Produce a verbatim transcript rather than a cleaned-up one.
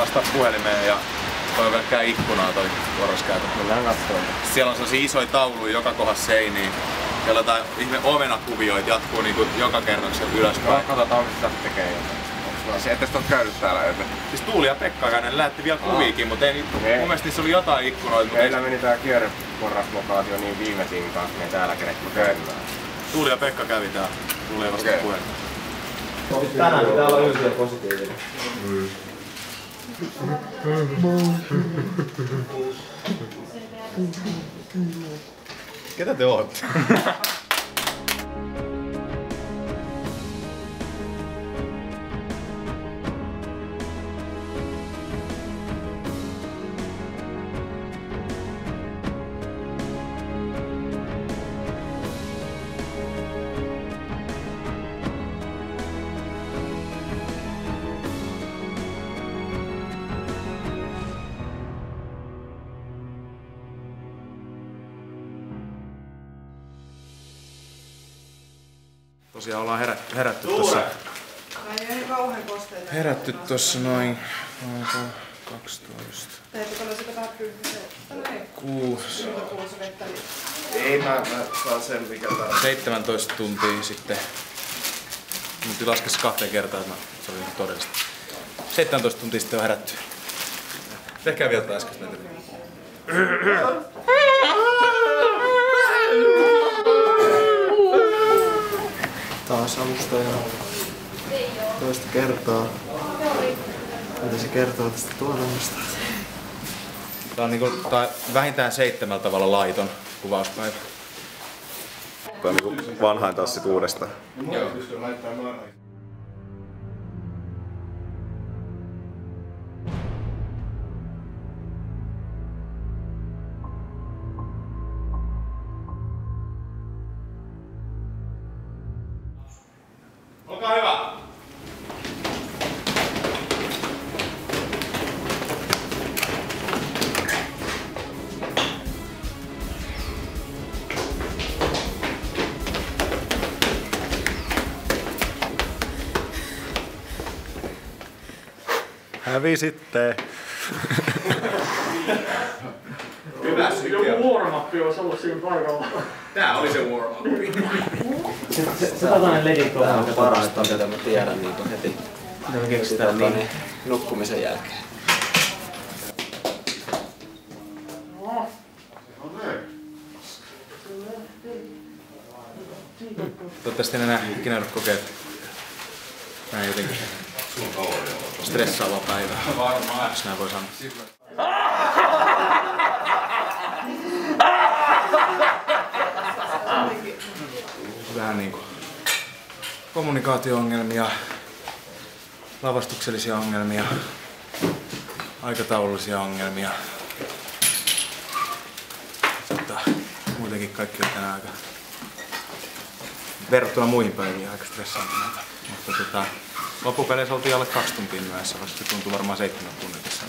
vastaa puhelimeen ja toi on pelkkää ikkunaa toi porraskäytö. Mennään katsomaan. Siellä on sellaisia isoja tauluja joka kohdassa seiniin. Siellä jotain ihme omenakuvioita jatkuu niinku joka kerroksen ylöspäin. Katsotaan mitä tästä tekee jotain. Se ette ole käynyt täällä ennen. Siis Tuuli ja Pekka käyn, ne lähetti vielä kuviikin, mutta ei, mun mielestä niissä oli jotain ikkunoita. Meillä meni tää kierreporraslokaatio niin viimeisin kanssa, me ei täällä keretty käymään. Tuuli ja Pekka kävi täällä. Tuuli ei vasta puhetta. Tänään pitää olla ylsiä positiivinen. Mm. Ketä te ootte? Tosiaan ollaan herätty, herätty tuossa. Herätty tuossa noin kaksitoista. kuusi. Ei, mä, mä saan sen mikä tää. seitsemäntoista tuntia sitten. Nyt laskes kahteen kertaan, että se oli todellista. seitsemäntoista tuntia sitten on herätty. Tehkää vielä äsken näitä. Taas alusta ja toista kertaa. Mitä se kertoo tästä tuotannosta? Tää on niinku, tää on vähintään seitsemällä tavalla laiton kuvauspäivä. Tää on niinku vanhain taas sit uudestaan. Joo. Olkaa hyvä! Hävisitte. Hyvä syke. Joku warm-up olisi ollut siinä paikalla. Tää oli se warm-up. Se tatainen ledit on parasta, mitä mä tiedän niin heti. Mitä me keksitään niin nukkumisen jälkeen. Toivottavasti en enää ikinä ole kokeillut näin jotenkin stressaava päivä, jos näin voi sanoa. Vähän niinku kommunikaatio-ongelmia, lavastuksellisia ongelmia, aikataulullisia ongelmia. Tota, muutenkin kaikki on tänään aika verrattuna muihin päiviin aika stressaantuneita. Mutta tota, loppupeleissä oltiin alle kaksi tuntia myöhässä, vaikka se tuntui varmaan seitsemän tunnin tässä.